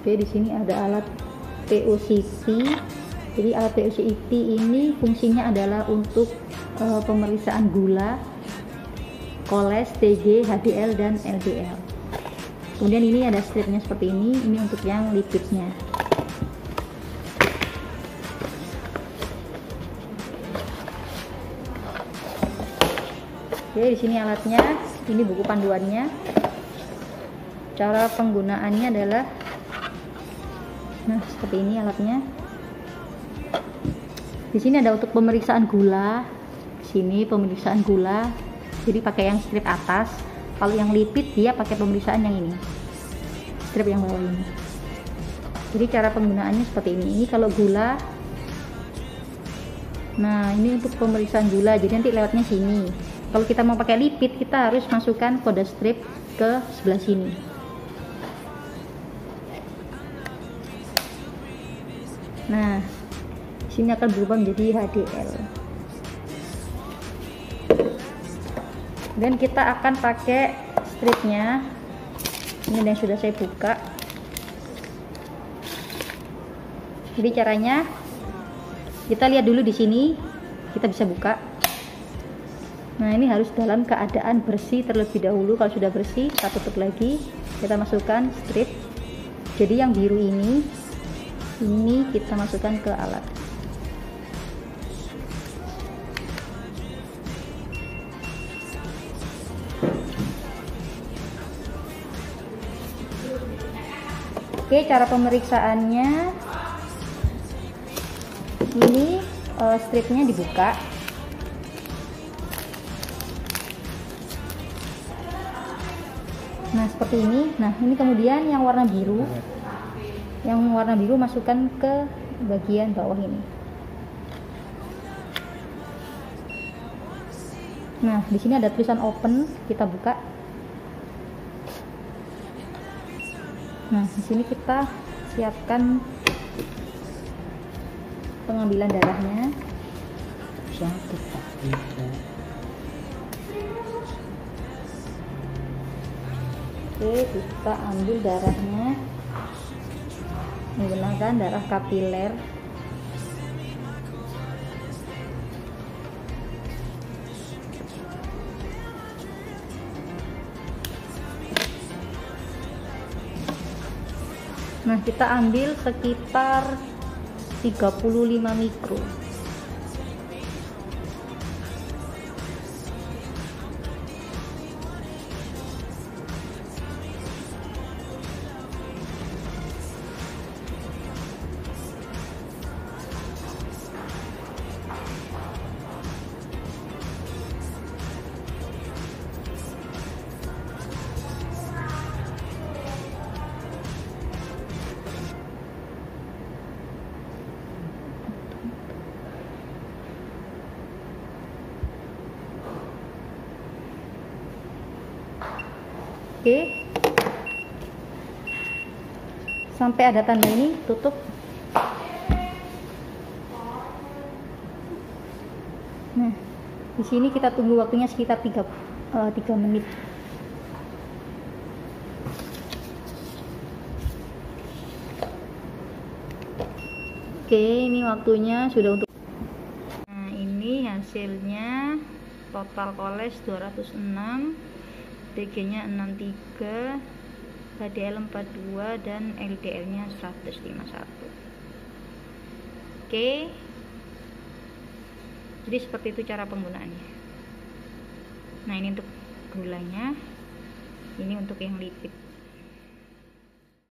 Oke, di sini ada alat POCT. Jadi alat POCT ini fungsinya adalah untuk pemeriksaan gula, koles, TG, HDL, dan LDL. Kemudian ini ada stripnya seperti ini untuk yang lipidnya. Oke, di sini alatnya, ini buku panduannya. Cara penggunaannya adalah, nah seperti ini alatnya. Di sini ada untuk pemeriksaan gula. Di sini pemeriksaan gula. Jadi pakai yang strip atas. Kalau yang lipid dia pakai pemeriksaan yang ini, strip yang bawah ini. Jadi cara penggunaannya seperti ini. Ini kalau gula. Nah, ini untuk pemeriksaan gula. Jadi nanti lewatnya sini. Kalau kita mau pakai lipid, kita harus masukkan kode strip ke sebelah sini. Nah, sini akan berubah menjadi HDL. Dan kita akan pakai stripnya. Ini yang sudah saya buka. Jadi caranya, kita lihat dulu di sini, kita bisa buka. Nah, ini harus dalam keadaan bersih terlebih dahulu. Kalau sudah bersih, kita tutup lagi. Kita masukkan strip. Jadi yang biru ini kita masukkan ke alat. Oke, cara pemeriksaannya ini stripnya dibuka. Nah, seperti ini. Nah, ini kemudian yang warna biru. Yang warna biru masukkan ke bagian bawah ini. Nah, di sini ada tulisan open, kita buka. Nah, di sini kita siapkan pengambilan darahnya. Oke, kita ambil darahnya menggunakan darah kapiler. Nah, kita ambil sekitar 35 mikro. Oke, sampai ada tanda ini, tutup. Nah, di sini kita tunggu waktunya sekitar 3 menit. Oke, ini waktunya sudah untuk. Nah, ini hasilnya. Total koles 206, TG-nya 63, HDL 42, dan LDL-nya 151. Oke. Jadi seperti itu cara penggunaannya. Nah, ini untuk gulanya, ini untuk yang lipid.